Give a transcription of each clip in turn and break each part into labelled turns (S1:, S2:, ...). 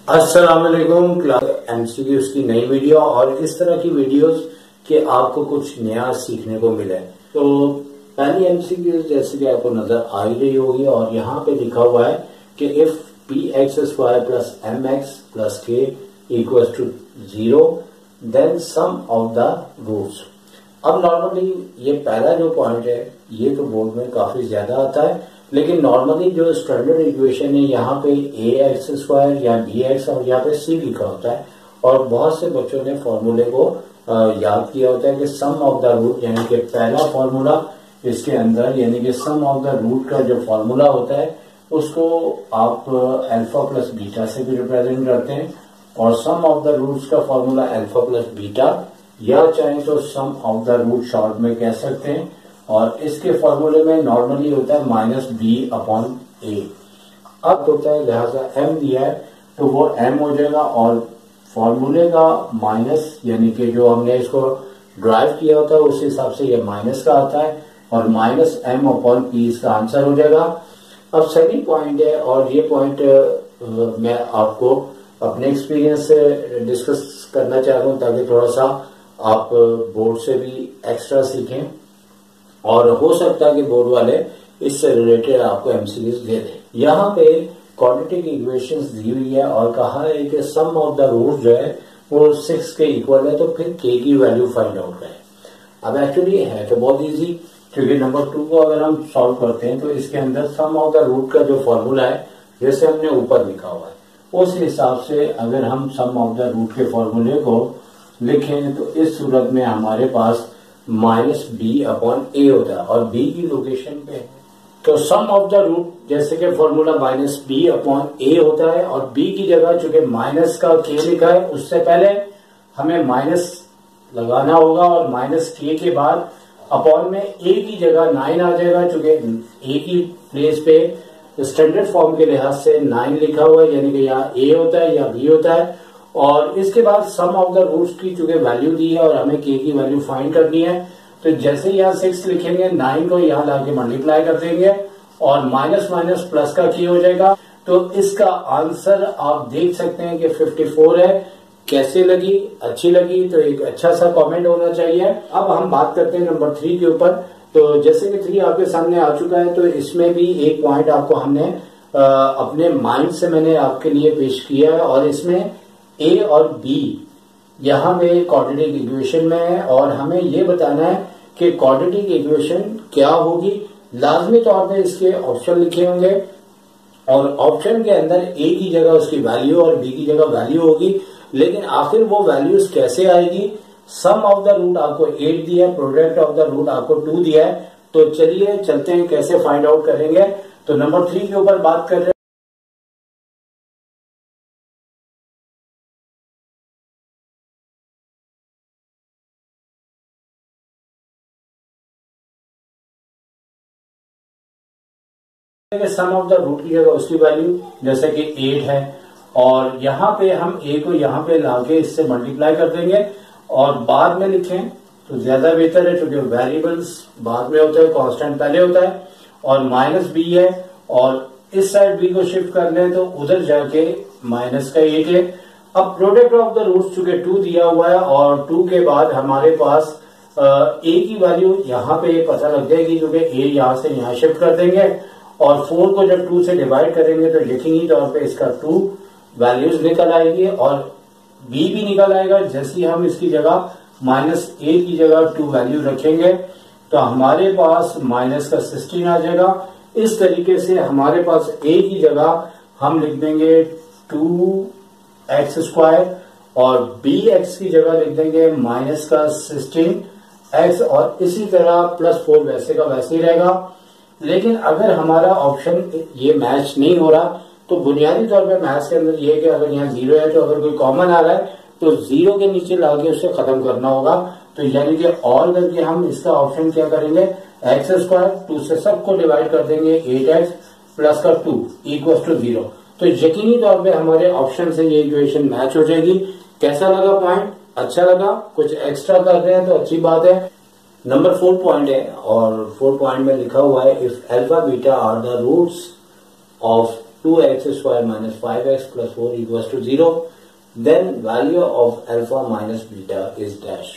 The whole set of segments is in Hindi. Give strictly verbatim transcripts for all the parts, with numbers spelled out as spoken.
S1: अस्सलाम वालेकुम। क्लास एमसीक्यूज की नई वीडियो और इस तरह की वीडियोस के आपको कुछ नया सीखने को मिले। तो पहली एमसीक्यूज जैसे कि आपको नजर आ ही रही होगी और यहाँ पे लिखा हुआ है कि if p x square plus m x plus k equal to zero then sum of the roots. अब नॉर्मली ये पहला जो पॉइंट है ये तो बोर्ड में काफी ज्यादा आता है, लेकिन नॉर्मली जो स्टैंडर्ड इक्वेशन है यहाँ पे ए एक्स स्क्वायर या बी एक्स और यहाँ पे सी लिखा होता है और बहुत से बच्चों ने फॉर्मूले को याद किया होता है कि सम ऑफ द रूट, यानी कि पहला फॉर्मूला इसके अंदर यानी कि सम ऑफ द रूट का जो फॉर्मूला होता है उसको आप अल्फा प्लस बीटा से भी रिप्रेजेंट करते हैं और सम ऑफ द रूट्स का फॉर्मूला अल्फा प्लस बीटा या चाहे तो sum of the root short में कह सकते हैं। और इसके फॉर्मूले में नॉर्मली होता है माइनस बी अपॉन ए। अब होता है लिहाजा एम दिया है तो वो एम हो जाएगा और फॉर्मूले का माइनस यानी कि जो हमने इसको ड्राइव किया होता है उस हिसाब से ये माइनस का आता है और माइनस एम अपॉन पी इसका आंसर हो जाएगा। अब सही पॉइंट है और ये पॉइंट मैं आपको अपने एक्सपीरियंस से डिस्कस करना चाह रहा हूँ ताकि थोड़ा सा आप बोर्ड से भी एक्स्ट्रा सीखें और हो सकता है कि बोर्ड वाले इससे रिलेटेड आपको एमसीक्यूज दे दें। यहाँ पे क्वाड्रेटिक इक्वेशंस दी हुई है और कहा है कि सम ऑफ द रूट जो है वो सिक्स के इक्वल है, तो फिर के की वैल्यू फाइंड आउट करें। अब एक्चुअली है तो बहुत इजी, क्योंकि नंबर टू को अगर हम सॉल्व करते हैं तो इसके अंदर सम ऑफ द रूट का जो फॉर्मूला है जैसे हमने ऊपर लिखा हुआ है उस हिसाब से अगर हम सम ऑफ द रूट के फॉर्मूले को लिखें तो इस सूरत में हमारे पास माइनस बी अपॉन ए होता है और बी की लोकेशन पे तो सम ऑफ द रूट जैसे कि formula minus b upon a होता है और बी की जगह चूंकि माइनस का के लिखा है उससे पहले हमें माइनस लगाना होगा और माइनस के के बाद अपॉन में ए की जगह नाइन आ जाएगा, चूंकि ए की प्लेस पे स्टैंडर्ड फॉर्म के लिहाज से नाइन लिखा हुआ है यानी कि यहाँ ए होता है या बी होता है। और इसके बाद सम ऑफ द रूट्स की चूंकि वैल्यू दी है और हमें के की वैल्यू फाइंड करनी है तो जैसे यहाँ सिक्स लिखेंगे नाइन को यहाँ लाके मल्टीप्लाई कर देंगे और माइनस माइनस प्लस का की हो जाएगा। तो इसका आंसर आप देख सकते हैं कि फिफ्टी फोर है। कैसे लगी? अच्छी लगी तो एक अच्छा सा कमेंट होना चाहिए। अब हम बात करते हैं नंबर थ्री के ऊपर। तो जैसे कि थ्री आपके सामने आ चुका है तो इसमें भी एक पॉइंट आपको हमने आ, अपने माइंड से मैंने आपके लिए पेश किया है और इसमें ए और बी यहाँ पे क्वाड्रेटिक इक्वेशन में है और हमें ये बताना है कि क्वाड्रेटिक इक्वेशन क्या होगी। लाजमी तौर पे इसके ऑप्शन लिखे होंगे और ऑप्शन के अंदर ए की जगह उसकी वैल्यू और बी की जगह वैल्यू होगी, लेकिन आखिर वो वैल्यूज कैसे आएगी। सम ऑफ द रूट आपको एट दिया है, प्रोडक्ट ऑफ द रूट आपको टू दिया है, तो चलिए चलते हैं कैसे फाइंड आउट करेंगे। तो नंबर थ्री के ऊपर बात कर रहे हैं। सम ऑफ द रूट की जगह उसकी वैल्यू जैसे कि एट है और यहाँ पे हम ए को यहाँ पे लाके इससे मल्टीप्लाई कर देंगे और बाद में लिखें तो ज्यादा बेहतर है क्योंकि वेरिएबल्स बाद में होता है, कांस्टेंट पहले होता है। और माइनस बी है और इस साइड बी को शिफ्ट कर लें तो उधर जाके माइनस का एट है। अब प्रोडक्ट ऑफ द रूट्स चूंकि टू दिया हुआ है और टू के बाद हमारे पास ए की वैल्यू यहाँ पे पता लग जाएगी क्योंकि ए यहाँ से यहाँ शिफ्ट कर देंगे और फोर को जब टू से डिवाइड करेंगे तो लिखेंगे तौर पे इसका टू वैल्यूज निकल आएगी और बी भी निकल आएगा। जैसे हम इसकी जगह माइनस ए की जगह टू वैल्यू रखेंगे तो हमारे पास माइनस का सिक्सटीन आ जाएगा। इस तरीके से हमारे पास ए की जगह हम लिख देंगे टू एक्स स्क्वायर और बी एक्स की जगह लिख देंगे माइनस का सिक्सटीन एक्स और इसी तरह प्लस फोर वैसे का वैसे ही रहेगा। लेकिन अगर हमारा ऑप्शन ये मैच नहीं हो रहा तो बुनियादी तौर पे मैथ्स के अंदर ये है कि अगर यहाँ जीरो है तो अगर कोई कॉमन आ रहा है तो जीरो के नीचे लाके उसे खत्म करना होगा। तो यानी कि और करके हम इसका ऑप्शन क्या करेंगे, एक्स स्क्वायर टू से सबको डिवाइड कर देंगे एट एक्स प्लस का टू इक्वल टू जीरो। तो यकीनी तौर पे हमारे ऑप्शन से ये इक्वेशन मैच हो जाएगी। कैसा लगा पॉइंट? अच्छा लगा? कुछ एक्स्ट्रा कर रहे हैं तो अच्छी बात है। नंबर फोर पॉइंट है और फोर पॉइंट में लिखा हुआ है if alpha beta are the roots of two x square minus five x plus four equals to zero, then value of alpha minus beta is dash.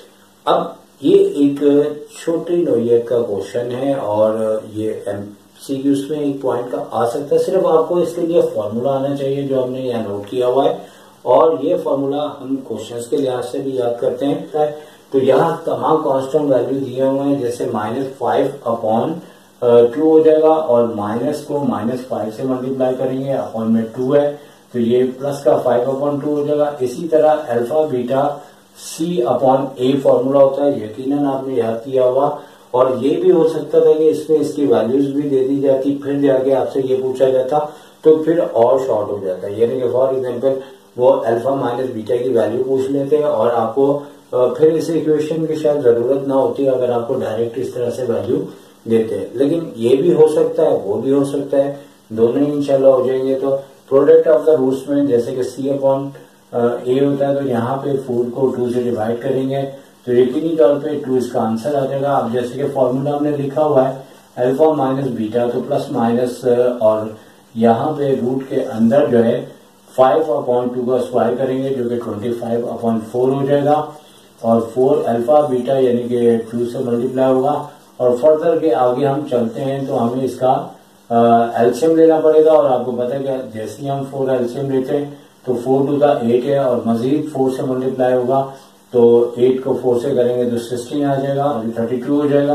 S1: अब ये एक छोटी नोयत का क्वेश्चन है और ये एमसीक्यूज में एक पॉइंट का आ सकता है। सिर्फ आपको इसके लिए फॉर्मूला आना चाहिए जो हमने यहाँ नोट किया हुआ है, और ये फॉर्मूला हम क्वेश्चंस के लिहाज से भी याद करते हैं। तो यहाँ तमाम कांस्टेंट वैल्यू दिए हुए हैं, जैसे माइनस फाइव अपॉन टू हो जाएगा और माइनस को माइनस फाइव से मल्टीप्लाई करेंगे, अपॉन में टू है तो ये प्लस का फाइव अपॉन टू हो जाएगा। इसी तरह alpha beta c upon a formula होता है, यकीनन आपने याद किया होगा। और ये भी हो सकता था कि इसमें इसकी वैल्यूज भी दे दी जाती, फिर जाके आपसे ये पूछा जाता तो फिर और शॉर्ट हो जाता है। यानी कि फॉर एग्जाम्पल वो अल्फा माइनस बीटा की वैल्यू पूछ लेते हैं और आपको फिर इस इक्वेशन की शायद जरूरत ना होती अगर आपको डायरेक्ट इस तरह से वैल्यू देते हैं। लेकिन ये भी हो सकता है, वो भी हो सकता है, दोनों ही इंशाल्लाह हो जाएंगे। तो प्रोडक्ट ऑफ द रूट्स में जैसे कि सी अपॉन ए होता है, तो यहाँ पे फोर को टू से डिवाइड करेंगे तो यकीनी तौर पे टू इसका आंसर आ जाएगा। अब जैसे कि फॉर्मूला हमने लिखा हुआ है अल्फा माइनस बीटा, तो प्लस माइनस और यहाँ पे रूट के अंदर जो है फाइव अपॉन टू का स्क्वायर करेंगे जो कि ट्वेंटी फाइव अपॉन फोर हो जाएगा, और फोर अल्फा बीटा यानी कि टू से मल्टीप्लाई होगा। और फर्दर के आगे हम चलते हैं तो हमें इसका एलसीएम लेना पड़ेगा, और आपको पता है कि जैसे ही हम फोर एलसीएम लेते हैं तो फोर टू का एट है और मजीद फोर से मल्टीप्लाई होगा तो एट को फोर से करेंगे तो सिक्सटीन आ जाएगा, अभी थर्टी टू हो जाएगा।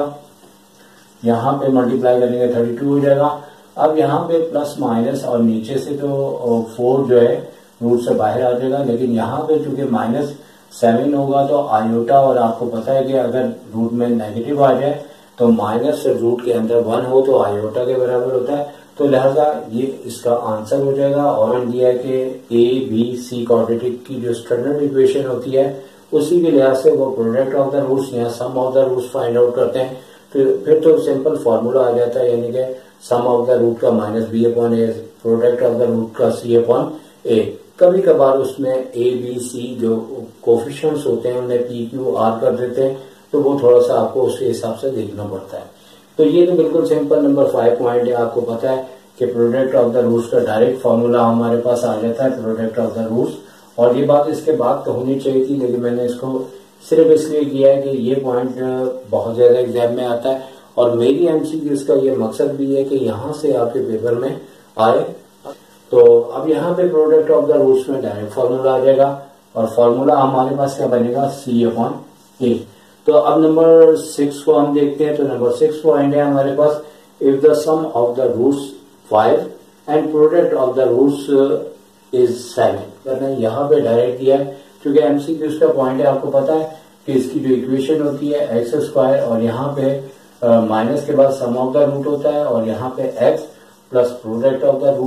S1: यहाँ पे मल्टीप्लाई करेंगे थर्टी टू हो जाएगा। अब यहाँ पे प्लस माइनस और नीचे से तो फोर जो है रूट से बाहर आ जाएगा, लेकिन यहाँ पे चूंकि माइनस सेवन होगा तो आयोटा, और आपको पता है कि अगर रूट में नेगेटिव आ जाए तो माइनस रूट के अंदर वन हो तो आयोटा के बराबर होता है, तो लिहाजा ये इसका आंसर हो जाएगा। और दिया है कि ए बी सी क्वाड्रेटिक की जो स्टैंडर्ड इक्वेशन होती है उसी के लिहाज से वो प्रोडक्ट ऑफ द रूट्स या sum of the roots find out करते हैं। तो फिर तो सिंपल फॉर्मूला आ जाता है, यानी कि सम ऑफ द रूट का minus b upon a, product of the root का सी अपॉन ए। कभी कभार उसमें ए बी सी जो कोफिशिएंट्स होते हैं उन्हें पी क्यू आर कर देते हैं, तो वो थोड़ा सा आपको उसके हिसाब से देखना पड़ता है। तो ये तो बिल्कुल सिंपल नंबर फाइव पॉइंट है। आपको पता है कि प्रोडक्ट ऑफ द रूट्स का डायरेक्ट फॉर्मूला हमारे पास आ जाता है, प्रोडक्ट ऑफ द रूट्स। और ये बात इसके बाद तो होनी चाहिए थी, लेकिन मैंने इसको सिर्फ इसलिए किया है कि ये पॉइंट बहुत ज्यादा एग्जाम में आता है, और मेरी एमसीक्यूज का ये मकसद भी है कि यहाँ से आपके पेपर में आए। तो अब यहाँ पे प्रोडक्ट ऑफ द रूट्स में डायरेक्ट फॉर्मूला आ जाएगा, और फॉर्मूला हमारे पास क्या बनेगा, सी अपॉन ए। तो अब नंबर सिक्स को हम देखते हैं। तो नंबर सिक्स पॉइंट है हमारे पास, if the sum of the roots five and product of the roots is seven. करना यहाँ पे डायरेक्ट दिया है, क्योंकि एमसीक्यूज का पॉइंट है। आपको पता है कि इसकी जो इक्वेशन होती है एक्स स्क्वायर, और यहाँ पे माइनस uh, के बाद सम ऑफ द रूट होता है, और यहाँ पे x plus product of the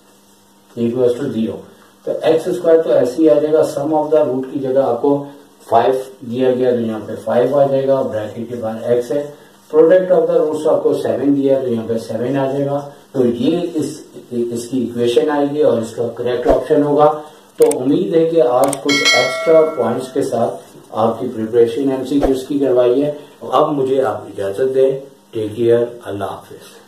S1: root equals to zero. तो एक्स स्क्वायर तो ऐसे ही आ जाएगा, सम ऑफ द रूट की जगह आपको फाइव दिया गया तो यहाँ पे फाइव आ जाएगा, ब्रैकेट के बाद एक्स है। प्रोडक्ट ऑफ द रूट्स आपको सेवन दिया तो यहाँ पे सेवन आ जाएगा। तो ये इस इसकी इक्वेशन आएगी और इसका करेक्ट ऑप्शन होगा। तो उम्मीद है कि आज कुछ एक्स्ट्रा पॉइंट्स के साथ आपकी प्रिपरेशन एमसीक्यूज की करवाई है। अब मुझे आप इजाजत दें। टेक केयर, अल्लाह हाफिज।